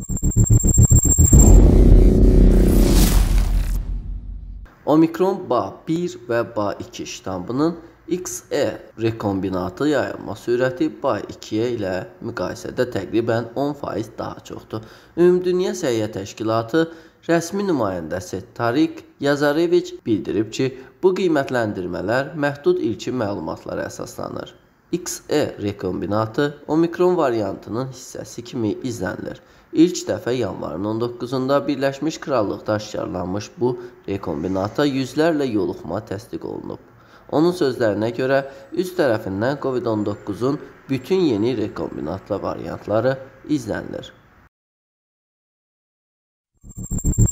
Omikron BA1 və BA2 ştammının XE rekombinantı yayılma sürəti BA2 ilə müqayisədə təqribən 10% daha çoxdur. Ümumdünya Səhiyyə Təşkilatı rəsmi nümayəndəsi Tarik Yazareviç bildirib ki, bu qiymətləndirmələr məhdud ilkin məlumatlara əsaslanır. XE rekombinantı Omikron variantının hissəsi kimi izlənilir. İlk dəfə yanvarın 19-da Birləşmiş Krallıqda aşkarlanmış bu rekombinanta yüzlərlə yoluxma təsdiq olunub. Onun sözlərinə görə, üst tərəfindən COVID-19-un bütün yeni rekombinantlı variantları izlənilir.